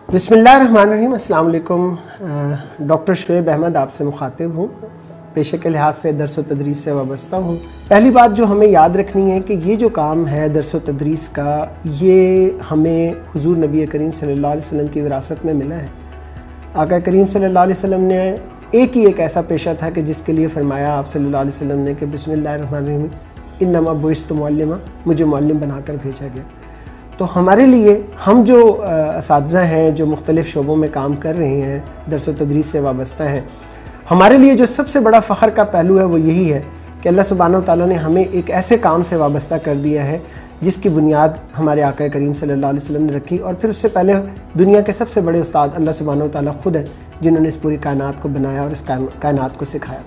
बिस्मिल्लाहिर्रहमानिर्रहीम। अस्सलाम वालेकुम। डॉक्टर शोएब अहमद आपसे मुखातिब हूँ। पेशे के लिहाज से दर्स व तदरीस से वाबस्ता हूँ। पहली बात जो हमें याद रखनी है कि ये जो काम है दर्स व तदरीस का, ये हमें हुज़ूर नबी करीम सल्लल्लाहु अलैहि वसल्लम की विरासत में मिला है। आका करीम सल्लल्लाहु अलैहि वसल्लम ने एक ऐसा पेशा था कि जिसके लिए फरमाया आप सल्लल्लाहु अलैहि वसल्लम ने कि बिस्मिल्लाहिर्रहमानिर्रहीम इन्नमा बुइस्तु मुअल्लिमा, मुझे मुअल्लिम बनाकर भेजा गया। तो हमारे लिए हम जो असातिज़ा हैं जो मुख्तलिफ़ शोबों में काम कर रहे हैं, दर्स व तदरीस से वाबस्ता हैं, हमारे लिए जो सबसे बड़ा फ़ख्र का पहलू है वो यही है कि अल्लाह सुब्हानहू व तआला ने हमें एक ऐसे काम से वाबस्ता कर दिया है जिसकी बुनियाद हमारे आका करीम सल्लल्लाहु अलैहि वसल्लम ने रखी। और फिर उससे पहले दुनिया के सबसे बड़े उस्ताद अल्लाह सुब्हानहू व तआला ख़ुद है जिन्होंने इस पूरी कायनात को बनाया और इस कायनात को सिखाया।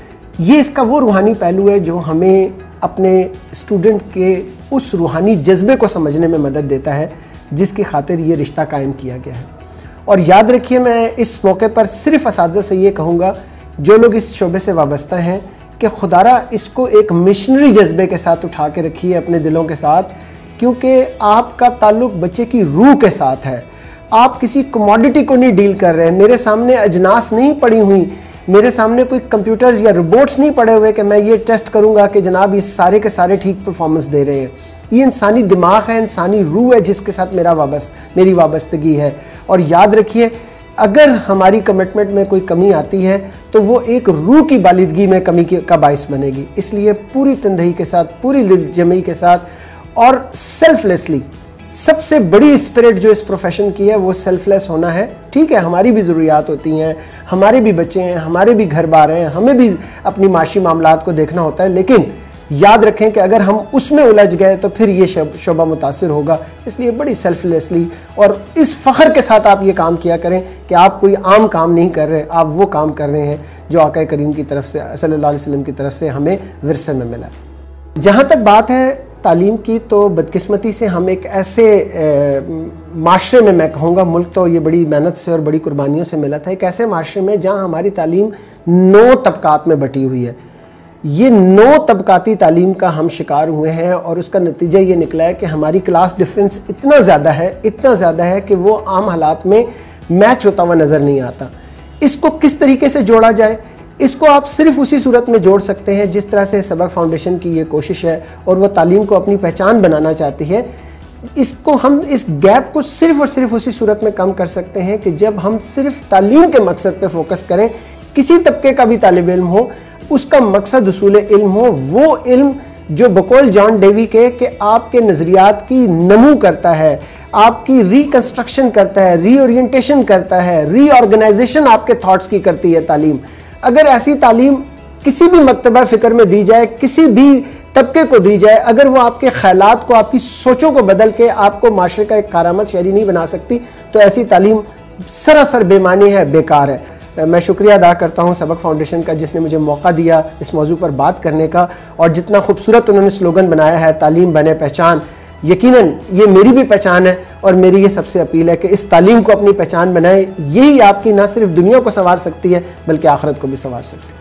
ये इसका वो रूहानी पहलू है जो हमें अपने स्टूडेंट के उस रूहानी जज्बे को समझने में मदद देता है जिसकी खातिर ये रिश्ता कायम किया गया है। और याद रखिए, मैं इस मौके पर सिर्फ असातिज़ा से ये कहूँगा जो लोग इस शोबे से वाबस्ता हैं कि खुदारा इसको एक मिशनरी जज्बे के साथ उठा के रखिए अपने दिलों के साथ, क्योंकि आपका ताल्लुक़ बच्चे की रूह के साथ है। आप किसी कमोडिटी को नहीं डील कर रहे हैं। मेरे सामने अजनास नहीं पड़ी हुई, मेरे सामने कोई कंप्यूटर्स या रोबोट्स नहीं पड़े हुए कि मैं ये टेस्ट करूंगा कि जनाब ये सारे के सारे ठीक परफॉर्मेंस दे रहे हैं। ये इंसानी दिमाग है, इंसानी रूह है जिसके साथ मेरी वाबस्तगी है। और याद रखिए, अगर हमारी कमिटमेंट में कोई कमी आती है तो वो एक रूह की बालिदगी में कमी का बाइस बनेगी। इसलिए पूरी तंदही के साथ, पूरी दिलजमी के साथ और सेल्फलेसली, सबसे बड़ी स्पिरिट जो इस प्रोफेशन की है वो सेल्फलेस होना है। ठीक है, हमारी भी ज़रूरियात होती हैं, हमारे भी बच्चे हैं, हमारे भी घर बार हैं, हमें भी अपनी माशी मामलात को देखना होता है, लेकिन याद रखें कि अगर हम उसमें उलझ गए तो फिर ये शोबा मुतासिर होगा। इसलिए बड़ी सेल्फलेसली और इस फ़ख्र के साथ आप ये काम किया करें कि आप कोई आम काम नहीं कर रहे, आप वो काम कर रहे हैं जो आका करीम की तरफ से सल्लल्लाहु अलैहि वसल्लम की तरफ से हमें विरसे में मिला। जहाँ तक बात है तालीम की, तो बदकिस्मती से हम एक ऐसे माशरे में, मैं कहूँगा मुल्क तो ये बड़ी मेहनत से और बड़ी कुर्बानियों से मिला था, एक ऐसे माशरे में जहाँ हमारी तालीम 9 तबकात में बटी हुई है। ये 9 तबकाती तालीम का हम शिकार हुए हैं और उसका नतीजा ये निकला है कि हमारी क्लास डिफरेंस इतना ज़्यादा है कि वो आम हालात में मैच होता हुआ नज़र नहीं आता। इसको किस तरीके से जोड़ा जाए, इसको आप सिर्फ उसी सूरत में जोड़ सकते हैं जिस तरह से सबक फाउंडेशन की ये कोशिश है और वह तालीम को अपनी पहचान बनाना चाहती है। इसको हम इस गैप को सिर्फ और सिर्फ उसी सूरत में कम कर सकते हैं कि जब हम सिर्फ तालीम के मकसद पे फोकस करें। किसी तबके का भी तालिब इल्म हो, उसका मकसद उसूल इल्म हो, वो इल्म जो बकौल जॉन डेवी के कि आपके नज़रियात की नमू करता है, आपकी रिकंस्ट्रक्शन करता है, रीओरिएंटेशन करता है, रीऑर्गेनाइजेशन आपके थॉट्स की करती है तालीम। अगर ऐसी तालीम किसी भी मकतबा फ़िक्र में दी जाए, किसी भी तबके को दी जाए, अगर वो आपके ख्यालात को, आपकी सोचों को बदल के आपको माशरे का एक कारामत शहरी नहीं बना सकती, तो ऐसी तालीम सरासर बेमानी है, बेकार है। मैं शुक्रिया अदा करता हूँ सबक फाउंडेशन का जिसने मुझे मौका दिया इस मौजू पर बात करने का, और जितना खूबसूरत उन्होंने स्लोगन बनाया है, तालीम बने पहचान। यकीनन ये मेरी भी पहचान है और मेरी ये सबसे अपील है कि इस तालीम को अपनी पहचान बनाएं। यही आपकी ना सिर्फ दुनिया को संवार सकती है बल्कि आखिरत को भी संवार सकती है।